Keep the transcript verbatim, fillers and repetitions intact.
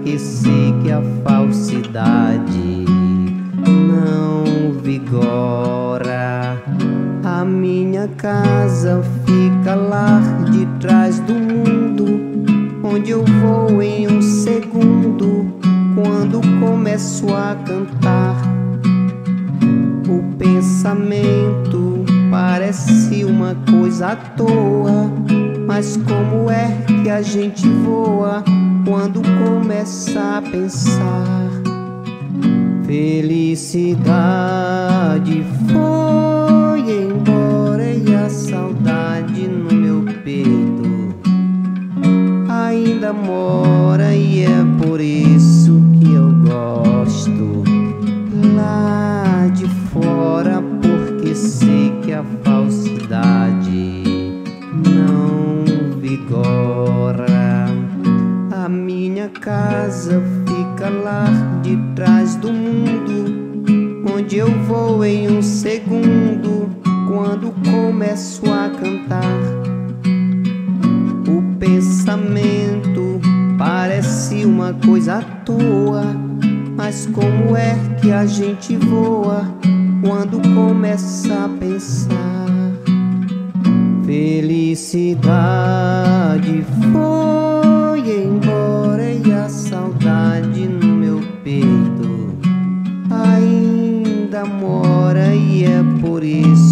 porque sei que a falsidade não vigora. A minha casa fica lá de trás do mundo, onde eu vou em um segundo quando começo a cantar. O pensamento parece uma coisa à toa, mas como é que a gente voa quando começa a pensar? Felicidade foi embora e a saudade no meu peito ainda mora, e é por isso que eu gosto lá de fora, porque sei que a falsidade não vigora. A minha casa fica lá de trás do mundo, onde eu vou em um segundo quando começo a cantar. O pensamento parece uma coisa à toa, mas como é que a gente voa quando começa a pensar? Felicidade foi embora e a saudade no meu peito ainda mora, e é por isso